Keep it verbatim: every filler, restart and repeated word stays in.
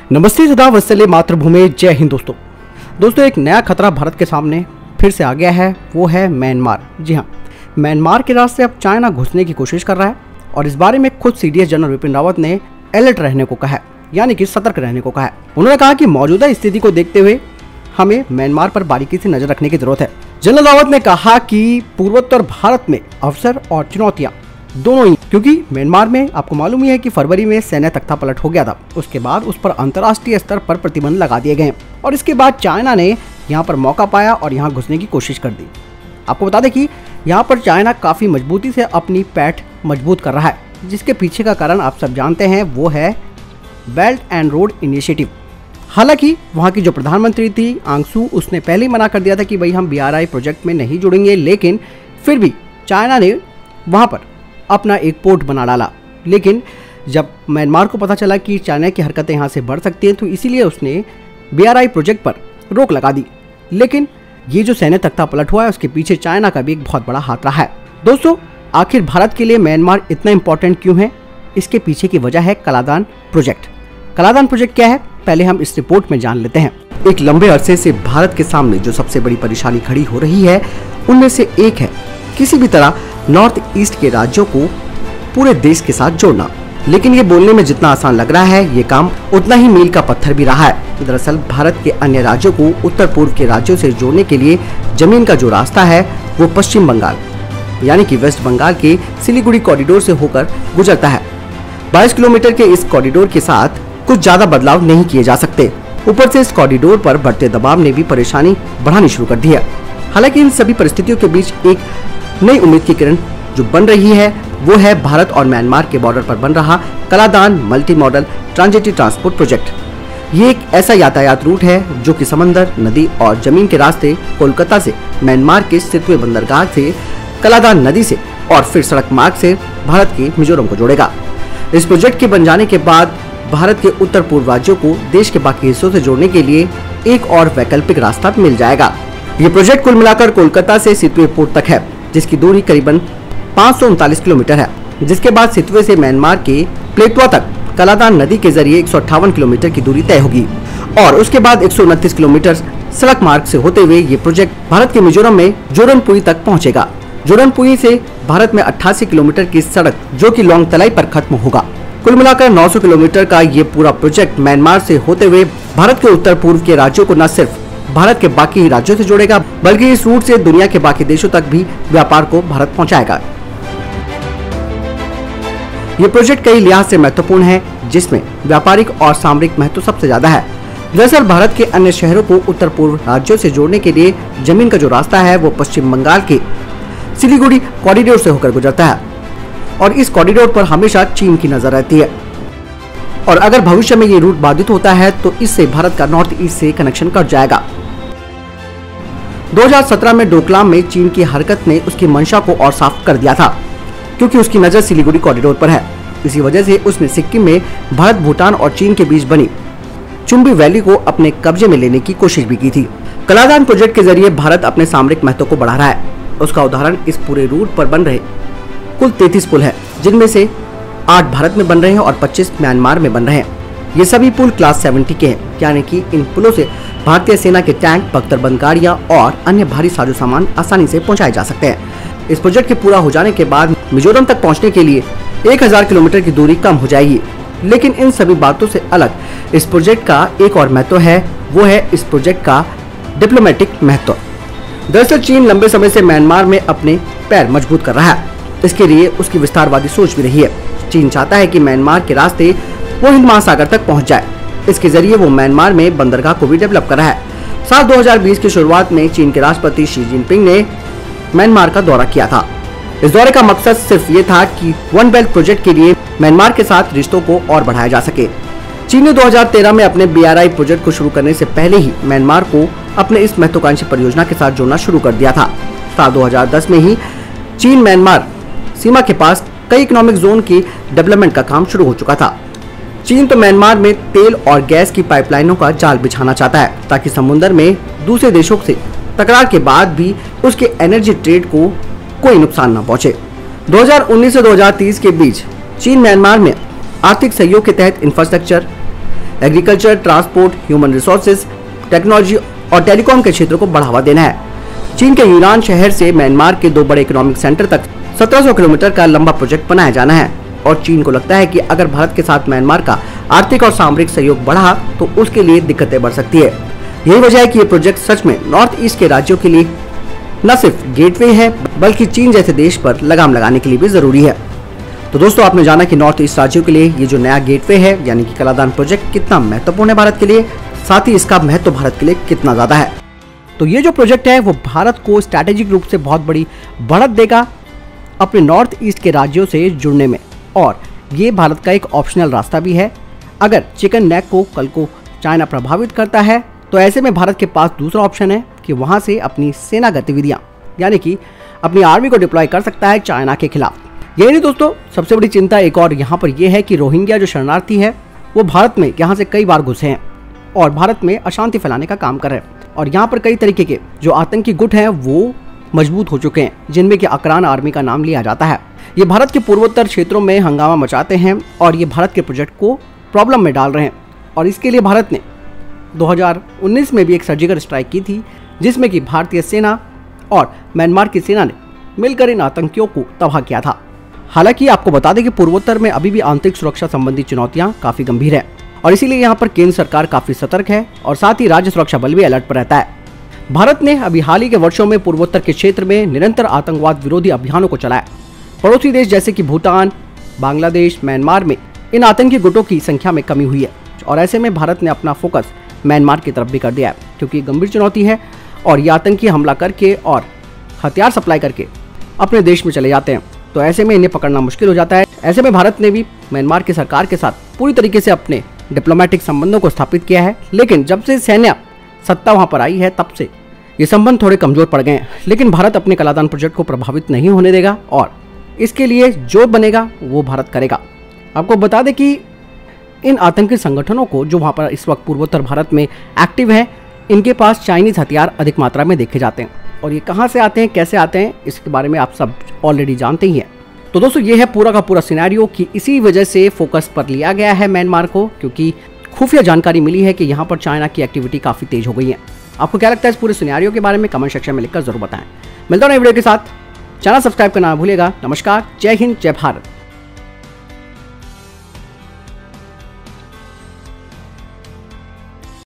नमस्ते सदा वत्सल्य मातृभूमि, जय हिंद। दोस्तों दोस्तों एक नया खतरा भारत के सामने फिर से आ गया है, वो है म्यांमार। जी हाँ, म्यांमार के रास्ते अब चाइना घुसने की कोशिश कर रहा है और इस बारे में खुद सीडीएस जनरल विपिन रावत ने अलर्ट रहने को कहा है, यानी कि सतर्क रहने को कहा है। उन्होंने कहा कि मौजूदा स्थिति को देखते हुए हमें म्यांमार पर बारीकी से नजर रखने की जरूरत है। जनरल रावत ने कहा कि पूर्वोत्तर भारत में अवसर और चुनौतियां दोनों ही, क्योंकि म्यांमार में आपको मालूम ही है कि फरवरी में सैन्य तख्ता पलट हो गया था। उसके बाद उस पर अंतर्राष्ट्रीय स्तर पर प्रतिबंध लगा दिए गए और इसके बाद चाइना ने यहाँ पर मौका पाया और यहाँ घुसने की कोशिश कर दी। आपको बता दें कि यहाँ पर चाइना काफी मजबूती से अपनी पैठ मजबूत कर रहा है, जिसके पीछे का कारण आप सब जानते हैं, वो है बेल्ट एंड रोड इनिशिएटिव। हालांकि वहाँ की जो प्रधानमंत्री थी आंग सू, उसने पहले ही मना कर दिया था कि भाई हम बी आर आई प्रोजेक्ट में नहीं जुड़ेंगे, लेकिन फिर भी चाइना ने वहाँ पर अपना एक पोर्ट बना डाला। लेकिन जब म्यांमार को पता चला कि चाइना की हरकतें यहाँ से बढ़ सकती हैं, तो इसीलिए उसने बी आर आई प्रोजेक्ट पर रोक लगा दी। लेकिन ये जो सैन्य तख्ता पलट हुआ है, उसके पीछे चाइना का भी एक बहुत बड़ा हाथ रहा है। दोस्तों आखिर भारत के लिए म्यांमार इतना इंपॉर्टेंट क्यों है? इसके पीछे की वजह है कलादान प्रोजेक्ट। कलादान प्रोजेक्ट क्या है, पहले हम इस रिपोर्ट में जान लेते हैं। एक लंबे अरसे से भारत के सामने जो सबसे बड़ी परेशानी खड़ी हो रही है, उनमें से एक है किसी भी तरह नॉर्थ ईस्ट के राज्यों को पूरे देश के साथ जोड़ना। लेकिन ये बोलने में जितना आसान लग रहा है, ये काम उतना ही मील का पत्थर भी रहा है। दरअसल भारत के अन्य राज्यों को उत्तर पूर्व के राज्यों से जोड़ने के लिए जमीन का जो रास्ता है, वो पश्चिम बंगाल यानी कि वेस्ट बंगाल के सिलीगुड़ी कॉरिडोर से होकर गुजरता है। बाईस किलोमीटर के इस कॉरिडोर के साथ कुछ ज्यादा बदलाव नहीं किए जा सकते। ऊपर से इस कॉरिडोर पर बढ़ते दबाव ने भी परेशानी बढ़ानी शुरू कर दी है। हालांकि इन सभी परिस्थितियों के बीच एक नई उम्मीद की किरण जो बन रही है, वो है भारत और म्यांमार के बॉर्डर पर बन रहा Kaladan multi modal transitive transport project. ये एक ऐसा यातायात रूट है जो कि समंदर, नदी और जमीन के रास्ते कोलकाता से म्यांमार के सितवे बंदरगाह से कलादान नदी से और फिर सड़क मार्ग से भारत के मिजोरम को जोड़ेगा। इस प्रोजेक्ट के बन जाने के बाद भारत के उत्तर पूर्व राज्यों को देश के बाकी हिस्सों से जोड़ने के लिए एक और वैकल्पिक रास्ता मिल जाएगा। ये प्रोजेक्ट कुल मिलाकर कोलकाता से सितवे पोर्ट तक है, जिसकी दूरी करीबन पाँच सौ उनतालीस किलोमीटर है। जिसके बाद सितवे से म्यांमार के प्लेटवा तक कलादान नदी के जरिए एक सौ अट्ठावन किलोमीटर की दूरी तय होगी और उसके बाद एक सौ उनतीस किलोमीटर सड़क मार्ग से होते हुए ये प्रोजेक्ट भारत के मिजोरम में जोरनपुरी तक पहुंचेगा। जोरनपुरी से भारत में अट्ठासी किलोमीटर की सड़क जो कि लोंग तलाई पर खत्म होगा। कुल मिलाकर नौ सौ किलोमीटर का ये पूरा प्रोजेक्ट म्यांमार से होते हुए भारत के उत्तर पूर्व के राज्यों को न सिर्फ भारत के बाकी राज्यों से जोड़ेगा, बल्कि इस रूट से दुनिया के बाकी देशों तक भी व्यापार को भारत पहुंचाएगा। ये प्रोजेक्ट कई लिहाज से महत्वपूर्ण है, जिसमें व्यापारिक और सामरिक महत्व सबसे ज्यादा है। दरअसल भारत के अन्य शहरों को उत्तर पूर्व राज्यों से जोड़ने के लिए जमीन का जो रास्ता है, वो पश्चिम बंगाल के सिलीगुड़ी कॉरिडोर से होकर गुजरता है और इस कॉरिडोर पर हमेशा चीन की नजर रहती है। और अगर भविष्य में ये रूट बाधित होता है, तो इससे भारत का नॉर्थ ईस्ट से कनेक्शन कट जाएगा। दो हज़ार सत्रह में डोकलाम में चीन की हरकत ने उसकी मंशा को और साफ कर दिया था, क्योंकि उसकी नजर सिलीगुड़ी कॉरिडोर पर है। इसी वजह से उसने सिक्किम में भारत, भूटान और चीन के बीच बनी चुम्बी वैली को अपने कब्जे में लेने की कोशिश भी की थी। कलादान प्रोजेक्ट के जरिए भारत अपने सामरिक महत्व को बढ़ा रहा है। उसका उदाहरण इस पूरे रूट पर बन रहे कुल तैंतीस पुल है, जिनमें से आठ भारत में बन रहे हैं और पच्चीस म्यांमार में बन रहे हैं। ये सभी पुल क्लास सत्तर के हैं, यानी कि इन पुलों से भारतीय सेना के टैंक, बख्तरबंद गाड़ियां और अन्य भारी साजो सामान आसानी से पहुंचाए जा सकते हैं। इस प्रोजेक्ट के पूरा हो जाने के बाद मिजोरम तक पहुंचने के लिए एक हज़ार किलोमीटर की दूरी कम हो जाएगी। लेकिन इन सभी बातों से अलग इस प्रोजेक्ट का एक और महत्व है, वो है इस प्रोजेक्ट का डिप्लोमेटिक महत्व। दरअसल चीन लंबे समय से म्यांमार में अपने पैर मजबूत कर रहा है। इसके लिए उसकी विस्तारवादी सोच भी रही है। चीन चाहता है कि म्यांमार के रास्ते वो हिंद महासागर तक पहुंच जाए। इसके जरिए वो म्यांमार में बंदरगाह को भी डेवलप कर रहा है। साल दो हज़ार बीस की शुरुआत में चीन के राष्ट्रपति शी जिनपिंग ने म्यांमार का दौरा किया था। इस दौरे का मकसद सिर्फ ये था कि वन बेल्ट प्रोजेक्ट के लिए म्यांमार के साथ रिश्तों को और बढ़ाया जा सके। चीन ने दो हज़ार तेरह में अपने बी आर आई प्रोजेक्ट को शुरू करने से पहले ही म्यांमार को अपने इस महत्वाकांक्षी परियोजना के साथ जोड़ना शुरू कर दिया था। साल दो हज़ार दस में ही चीन म्यांमार सीमा के पास कई इकोनॉमिक जोन की डेवलपमेंट का काम शुरू हो चुका था। चीन तो म्यांमार में तेल और गैस की पाइपलाइनों का जाल बिछाना चाहता है, ताकि समुद्र में दूसरे देशों से टकरार के बाद भी उसके एनर्जी ट्रेड को कोई नुकसान न पहुंचे। दो हज़ार उन्नीस से दो हज़ार तीस के बीच चीन म्यांमार में आर्थिक सहयोग के तहत infrastructure, agriculture, transport, human resources, technology और टेलीकॉम के क्षेत्रों को बढ़ावा देना है। चीन के यूनान शहर से म्यांमार के दो बड़े इकोनॉमिक सेंटर तक सत्रह सौ किलोमीटर का लंबा प्रोजेक्ट बनाया जाना है और चीन को लगता है कि अगर भारत के साथ म्यांमार का आर्थिक और सामरिक सहयोग बढ़ा तो उसके लिए दिक्कतें बढ़ सकती है। यही वजह है कि ये प्रोजेक्ट सच में नॉर्थ ईस्ट के राज्यों के लिए न सिर्फ गेटवे है बल्कि चीन जैसे देश पर लगाम लगाने के लिए भी जरूरी है। तो दोस्तों, आपने जाना कि नॉर्थ ईस्ट राज्यों के लिए ये जो नया गेटवे है यानी कि कलादान प्रोजेक्ट कितना महत्वपूर्ण है भारत के लिए, साथ ही इसका महत्व भारत के लिए कितना ज्यादा है। तो ये जो प्रोजेक्ट है वो भारत को स्ट्रैटेजिक रूप से बहुत बड़ी बढ़त देगा अपने नॉर्थ ईस्ट के राज्यों से जुड़ने में, और ये भारत का एक ऑप्शनल रास्ता भी है। अगर चिकन नेक को कल को चाइना प्रभावित करता है तो ऐसे में भारत के पास दूसरा ऑप्शन है कि वहां से अपनी सेना गतिविधियां यानी कि अपनी आर्मी को डिप्लॉय कर सकता है चाइना के खिलाफ। यही नहीं दोस्तों, सबसे बड़ी चिंता एक और यहाँ पर यह है कि रोहिंग्या जो शरणार्थी है वो भारत में यहाँ से कई बार घुसे हैं और भारत में अशांति फैलाने का काम कर रहे हैं, और यहाँ पर कई तरीके के जो आतंकी गुट हैं वो मजबूत हो चुके हैं, जिनमें कि अकरान आर्मी का नाम लिया जाता है। ये भारत के पूर्वोत्तर क्षेत्रों में हंगामा मचाते हैं और ये भारत के प्रोजेक्ट को प्रॉब्लम में डाल रहे हैं, और इसके लिए भारत ने दो हज़ार उन्नीस में भी एक सर्जिकल स्ट्राइक की थी, जिसमें कि भारतीय सेना और म्यांमार की सेना ने मिलकर इन आतंकियों को तबाह किया था। हालांकि आपको बता दें कि पूर्वोत्तर में अभी भी आंतरिक सुरक्षा संबंधी चुनौतियां काफी गंभीर है और इसीलिए यहाँ पर केंद्र सरकार काफी सतर्क है और साथ ही राज्य सुरक्षा बल भी अलर्ट पर रहता है। भारत ने अभी हाल ही के वर्षों में पूर्वोत्तर के क्षेत्र में निरंतर आतंकवाद विरोधी अभियानों को चलाया। पड़ोसी देश जैसे कि भूटान, बांग्लादेश, म्यांमार में इन आतंकी गुटों की संख्या में कमी हुई है, और ऐसे में भारत ने अपना फोकस म्यांमार की तरफ भी कर दिया है, क्योंकि गंभीर चुनौती है और ये आतंकी हमला करके और हथियार सप्लाई करके अपने देश में चले जाते हैं, तो ऐसे में इन्हें पकड़ना मुश्किल हो जाता है। ऐसे में भारत ने भी म्यांमार की सरकार के साथ पूरी तरीके से अपने डिप्लोमेटिक संबंधों को स्थापित किया है, लेकिन जब से सैन्य सत्ता वहां पर आई है तब से ये संबंध थोड़े कमजोर पड़ गए हैं। लेकिन भारत अपने कलादान प्रोजेक्ट को प्रभावित नहीं होने देगा और इसके लिए जो बनेगा वो भारत करेगा। आपको बता दें कि इन आतंकी संगठनों को जो वहाँ पर इस वक्त पूर्वोत्तर भारत में एक्टिव हैं, इनके पास चाइनीज हथियार अधिक मात्रा में देखे जाते हैं, और ये कहाँ से आते हैं, कैसे आते हैं, इसके बारे में आप सब ऑलरेडी जानते ही हैं। तो दोस्तों, ये है पूरा का पूरा सिनेरियो कि इसी वजह से फोकस पर लिया गया है म्यांमार को, क्योंकि खुफिया जानकारी मिली है कि यहाँ पर चाइना की एक्टिविटी काफ़ी तेज हो गई है। आपको क्या लगता है इस पूरे सिनेरियो के बारे में? कमेंट सेक्शन में लिखकर जरूर बताएं। मिलता हूं नई वीडियो के साथ, चैनल सब्सक्राइब करना ना भूलिएगा। नमस्कार, जय हिंद, जय भारत।